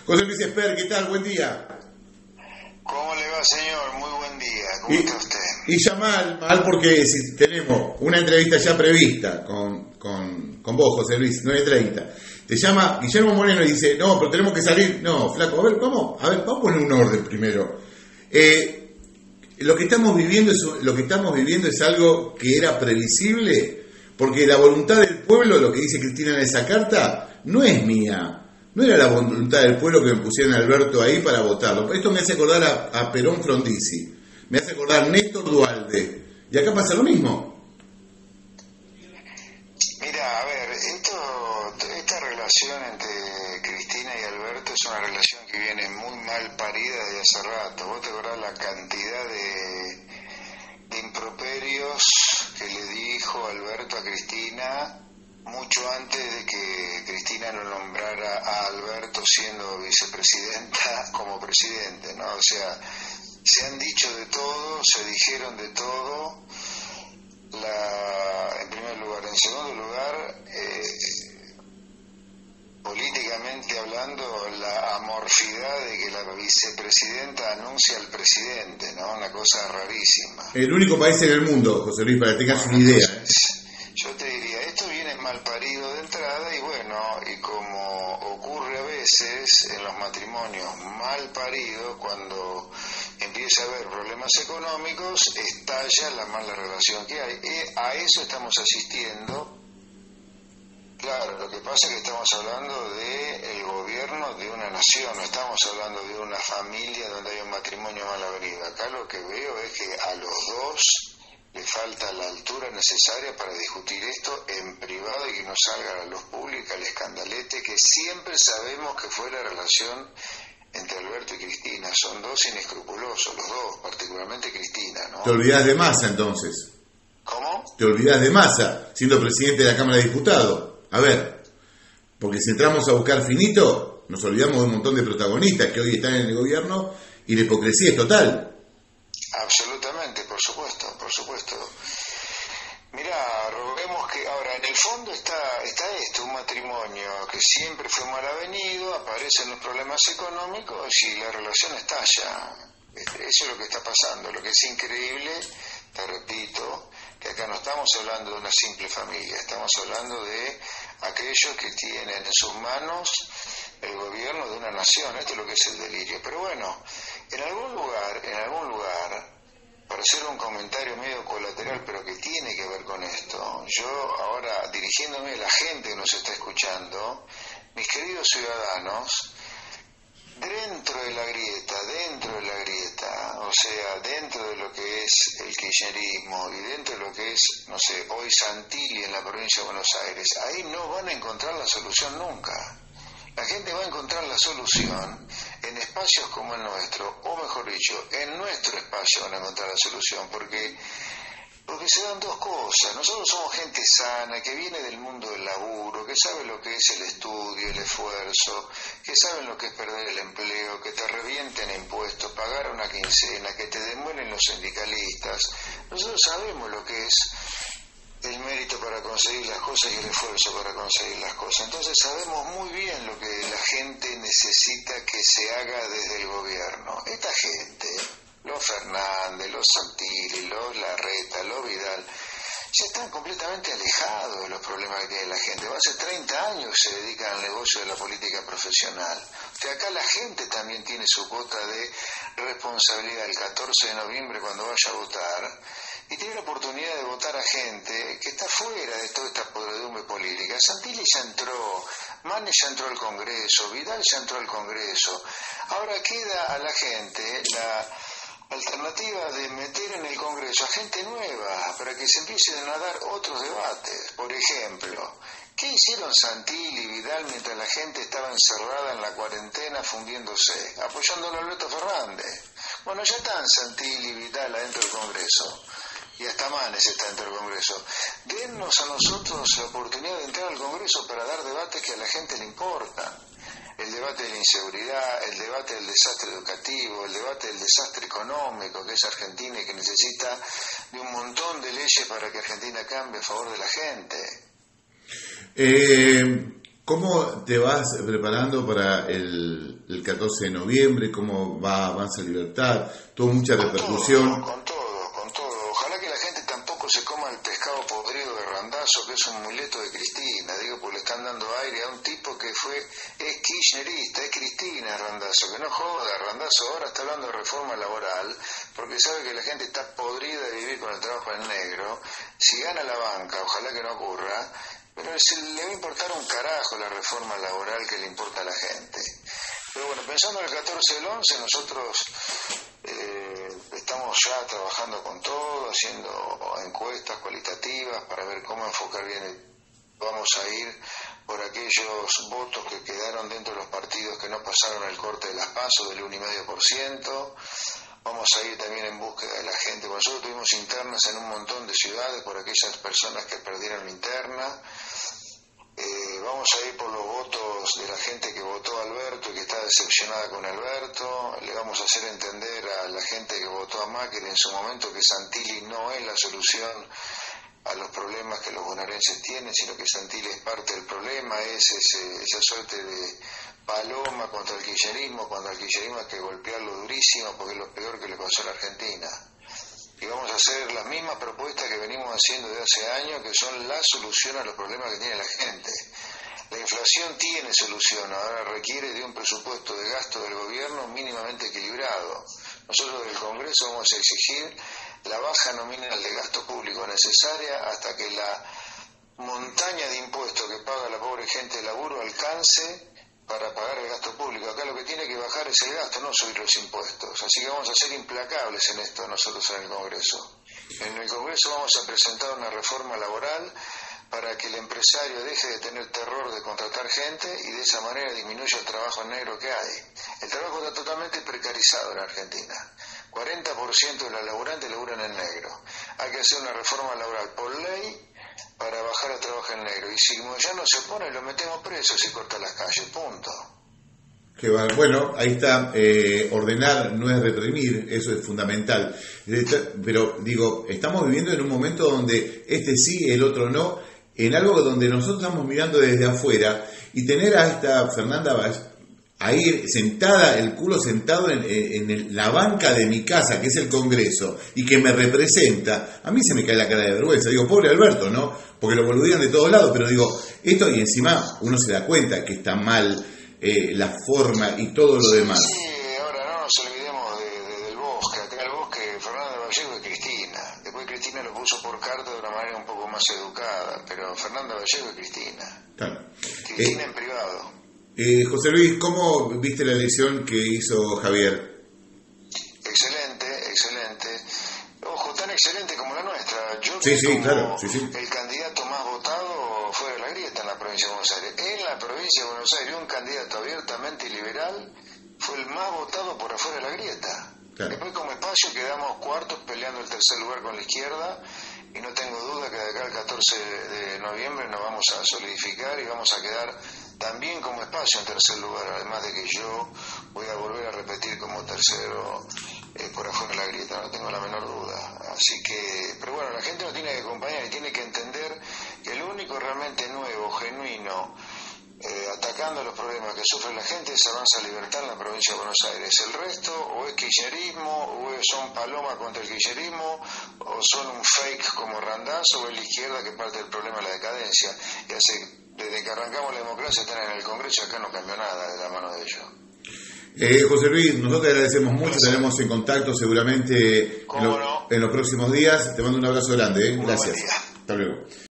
José Luis Esper, ¿qué tal? Buen día. ¿Cómo le va, señor? Muy buen día. ¿Cómo está usted? Y ya mal porque si tenemos una entrevista ya prevista con vos, José Luis, 9:30. Te llama Guillermo Moreno y dice, no, pero tenemos que salir. No, flaco, vamos a poner un orden primero. Lo que estamos viviendo es algo que era previsible, porque la voluntad del pueblo, lo que dice Cristina en esa carta, no es mía. No era la voluntad del pueblo que me pusieran a Alberto ahí para votarlo. Esto me hace acordar a Perón Frondizi, me hace acordar a Néstor Duhalde. Y acá pasa lo mismo. Mira, a ver, esta relación entre Cristina y Alberto es una relación que viene muy mal parida desde hace rato. Vos te acordás la cantidad de improperios que le dijo Alberto a Cristina mucho antes de que Cristina lo nombrara a Alberto siendo vicepresidenta como presidente, ¿no? O sea, se han dicho de todo, se dijeron de todo, en primer lugar. En segundo lugar, políticamente hablando, la amorfidad de que la vicepresidenta anuncia al presidente, ¿no? Una cosa rarísima. El único país en el mundo, José Luis, para que tengas una idea. Yo te diría, esto viene mal parido de entrada y bueno, y como ocurre a veces en los matrimonios mal paridos, cuando empieza a haber problemas económicos, estalla la mala relación que hay. A eso estamos asistiendo. Claro, lo que pasa es que estamos hablando del gobierno de una nación, no estamos hablando de una familia donde hay un matrimonio mal avenido. Acá lo que veo es que a los dos le falta la altura necesaria para discutir esto en privado y que no salga a la luz pública el escandalete que siempre sabemos que fue la relación entre Alberto y Cristina. Son dos inescrupulosos, los dos, particularmente Cristina, ¿no? Te olvidás de Massa entonces. ¿Cómo? Te olvidás de Massa, siendo presidente de la Cámara de Diputados. A ver, porque si entramos a buscar finito, nos olvidamos de un montón de protagonistas que hoy están en el gobierno y la hipocresía es total. Absolutamente, por supuesto. Mirá, roguemos que ahora en el fondo está esto, un matrimonio que siempre fue mal avenido, aparecen los problemas económicos y la relación estalla. Eso es lo que está pasando. Lo que es increíble, te repito, que acá no estamos hablando de una simple familia, estamos hablando de aquellos que tienen en sus manos el gobierno de una nación. Esto es lo que es el delirio. Pero bueno, en algún lugar, para hacer un comentario medio colateral, pero que tiene que ver con esto, yo ahora, dirigiéndome a la gente que nos está escuchando, mis queridos ciudadanos, dentro de la grieta, o sea, dentro de lo que es el kirchnerismo y dentro de lo que es, no sé, hoy Santilli en la provincia de Buenos Aires, ahí no van a encontrar la solución nunca. La gente va a encontrar la solución en espacios como el nuestro, o mejor dicho, en nuestro espacio van a encontrar la solución, porque se dan dos cosas. Nosotros somos gente sana, que viene del mundo del laburo, que sabe lo que es el estudio, el esfuerzo, que saben lo que es perder el empleo, que te revienten impuestos, pagar una quincena, que te demuelen los sindicalistas. Nosotros sabemos lo que es el mérito para conseguir las cosas y el esfuerzo para conseguir las cosas. Entonces sabemos muy bien lo que la gente necesita que se haga desde el gobierno. Esta gente, los Fernández, los Santilli, los Larreta, los Vidal, ya están completamente alejados de los problemas que tiene la gente. Hace 30 años se dedican al negocio de la política profesional. O sea, acá la gente también tiene su cuota de responsabilidad el 14 de noviembre cuando vaya a votar. Y tiene la oportunidad de votar a gente que está fuera de toda esta podredumbre política. Santilli ya entró, Manes ya entró al Congreso, Vidal ya entró al Congreso. Ahora queda a la gente la alternativa de meter en el Congreso a gente nueva para que se empiecen a dar otros debates. Por ejemplo, ¿qué hicieron Santilli y Vidal mientras la gente estaba encerrada en la cuarentena fundiéndose, apoyándolo a Alberto Fernández? Bueno, ya están Santilli y Vidal adentro del Congreso. Y hasta Manes está dentro del Congreso. Dennos a nosotros la oportunidad de entrar al Congreso para dar debates que a la gente le importan. El debate de la inseguridad, el debate del desastre educativo, el debate del desastre económico que es Argentina y que necesita de un montón de leyes para que Argentina cambie a favor de la gente. ¿Cómo te vas preparando para el 14 de noviembre? ¿Cómo va Avanza Libertad? Tuvo mucha repercusión. Con todo. Ojalá que la gente tampoco se coma el pescado podrido de Randazzo, que es un muleto de Cristina, digo, porque le están dando aire a un tipo que es kirchnerista, es Cristina Randazzo, que no joda. Randazzo ahora está hablando de reforma laboral, porque sabe que la gente está podrida de vivir con el trabajo en negro. Si gana la banca, ojalá que no ocurra, pero le va a importar un carajo la reforma laboral que le importa a la gente. Pero bueno, pensando en el 14 del 11, nosotros estamos ya trabajando con todo, haciendo encuestas cualitativas para ver cómo enfocar bien. Vamos a ir por aquellos votos que quedaron dentro de los partidos que no pasaron el corte de las PASO del 1,5%. Vamos a ir también en búsqueda de la gente. Nosotros tuvimos internas en un montón de ciudades por aquellas personas que perdieron la interna. Vamos a ir por los votos de la gente que votó a Alberto y que está decepcionada con Alberto. Le vamos a hacer entender a la gente que votó a Macri en su momento que Santilli no es la solución a los problemas que los bonaerenses tienen, sino que Santilli es parte del problema, es esa suerte de paloma contra el kirchnerismo, cuando al kirchnerismo hay que golpearlo durísimo porque es lo peor que le pasó a la Argentina. Y vamos a hacer las mismas propuestas que venimos haciendo desde hace años, que son la solución a los problemas que tiene la gente. La inflación tiene solución, ahora requiere de un presupuesto de gasto del gobierno mínimamente equilibrado. Nosotros del Congreso vamos a exigir la baja nominal de gasto público necesaria hasta que la montaña de impuestos que paga la pobre gente de laburo alcance para pagar el gasto público. Acá lo que tiene que bajar es el gasto, no subir los impuestos. Así que vamos a ser implacables en esto nosotros en el Congreso. En el Congreso vamos a presentar una reforma laboral para que el empresario deje de tener terror de contratar gente y de esa manera disminuya el trabajo en negro que hay. El trabajo está totalmente precarizado en Argentina. 40% de los laburantes laburan en negro. Hay que hacer una reforma laboral por ley para bajar el trabajo en negro. Y si ya no se opone, lo metemos preso y se corta las calles. Punto. Bueno, ahí está, ordenar no es reprimir, eso es fundamental. Pero digo, estamos viviendo en un momento donde este sí, el otro no, en algo donde nosotros estamos mirando desde afuera, y tener a esta Fernanda ahí sentada, el culo sentado en la banca de mi casa, que es el Congreso, y que me representa, a mí se me cae la cara de vergüenza. Digo, pobre Alberto, ¿no? Porque lo boludean de todos lados, pero digo, esto, y encima uno se da cuenta que está mal la forma y todo lo demás. Sí, ahora no nos olvidemos del Bosque. Acá el Bosque, Fernanda Vallejo y Cristina. Después Cristina lo puso por carta de una manera un poco más educada, pero Fernanda Vallejo y Cristina. Claro. Cristina en privado. José Luis, ¿cómo viste la elección que hizo Javier? Excelente. Ojo, tan excelente como la nuestra. Yo sí, como claro, sí. El candidato más votado fue de la Grieta en la provincia de Buenos Aires. En la provincia de Buenos Aires, un candidato abiertamente liberal fue el más votado por afuera de la Grieta. Claro. Después, como espacio, quedamos cuartos peleando el tercer lugar con la izquierda. Y no tengo duda que de acá al 14 de noviembre nos vamos a solidificar y vamos a quedar también como espacio en tercer lugar, además de que yo voy a volver a repetir como tercero por afuera de la Grieta, no tengo la menor duda. Así que, pero bueno, la gente nos tiene que acompañar y tiene que entender que lo único realmente nuevo, genuino, atacando los problemas que sufre la gente es Avanza Libertad en la provincia de Buenos Aires. El resto o es kirchnerismo, o son paloma contra el kirchnerismo, o son un fake como Randazzo, o es la izquierda que parte del problema de la decadencia. Y desde que arrancamos la democracia están en el Congreso y acá no cambió nada de la mano de ellos. José Luis, nosotros te agradecemos mucho, estaremos en contacto seguramente en los próximos días. Te mando un abrazo grande. Gracias. Buen día. Hasta luego.